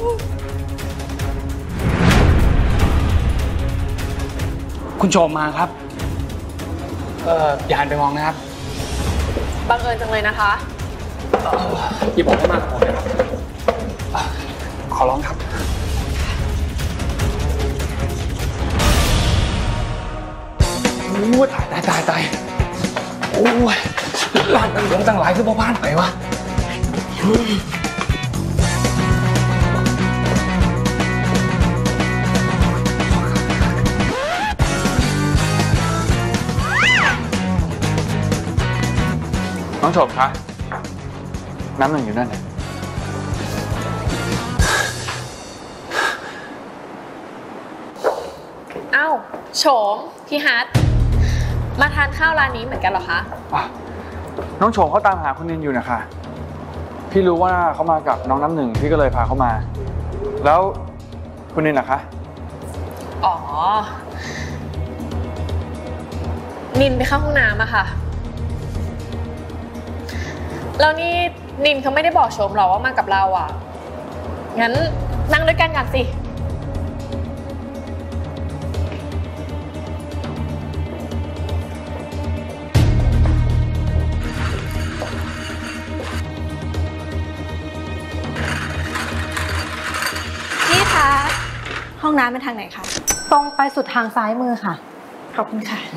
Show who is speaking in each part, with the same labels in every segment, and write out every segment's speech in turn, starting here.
Speaker 1: คุณโชมมาครับอย่าหันไปมองนะครับ
Speaker 2: บังเอิญจังเลยนะคะ
Speaker 1: อย่าบอกให้มากกว่าผมนะครับขอร้องครับโอ้ยตายโอ้ยร้านตั้งหลงตั้งหลายคือพ่อบ้านไปวะน้องโฉมคะน้ำหนึ่งอยู่นั่นนะ
Speaker 2: เอ้าโฉมพี่ฮัทมาทานข้าวร้านนี้เหมือนกันเหรอคะ
Speaker 1: น้องโฉมเขาตามหาคุณนินอยู่นะคะพี่รู้ว่าเขามากับน้องน้ำหนึ่งพี่ก็เลยพาเขามาแล้วคุณนินล่ะคะ
Speaker 2: อ๋อนินไปเข้าห้องน้ำอะค่ะแล้วนี่นินเขาไม่ได้บอกโฉมหรอว่ามากับเราอ่ะงั้นนั่งด้วยกันกันสิพี่คะ
Speaker 3: ห้องน้ำเป็นทางไหนคะ
Speaker 4: ตรงไปสุดทางซ้ายมือค่ะ
Speaker 3: ขอบคุณค่ะ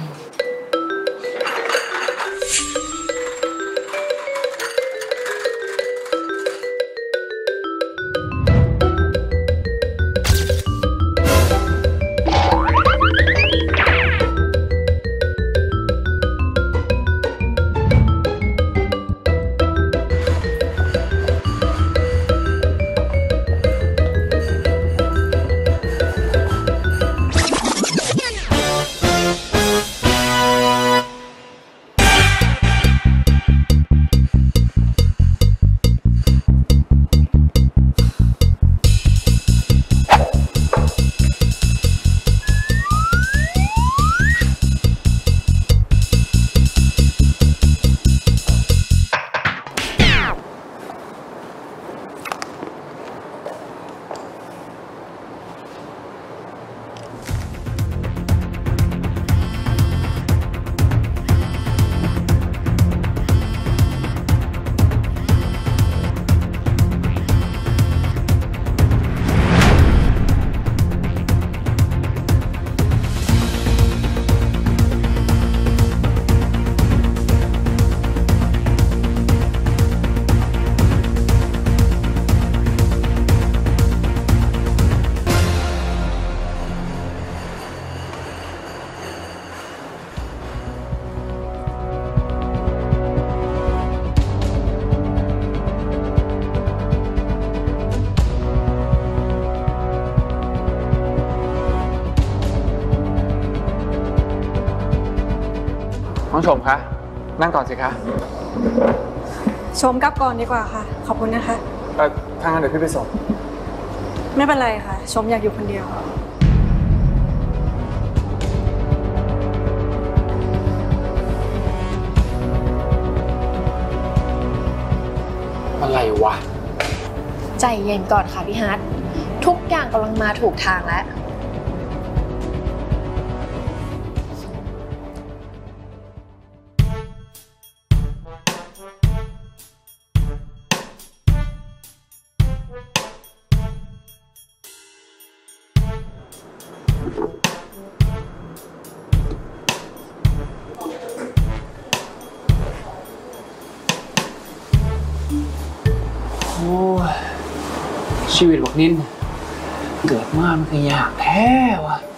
Speaker 1: น้องโฉมคะนั่งก่อนสิคะ
Speaker 3: ชมกลับก่อนดีกว่าค่ะขอบคุณนะคะ
Speaker 1: ถ้างั้นเดี๋ยวพี่ไปส่ง
Speaker 3: ไม่เป็นไรค่ะชมอยากอยู่คนเดียว
Speaker 1: อะไรวะ
Speaker 2: ใจเย็นก่อนค่ะพี่ฮัททุกอย่างกำลังมาถูกทางแล้ว
Speaker 1: ชีวิตบอกนินเกิดมามันก็ยากแท้วะ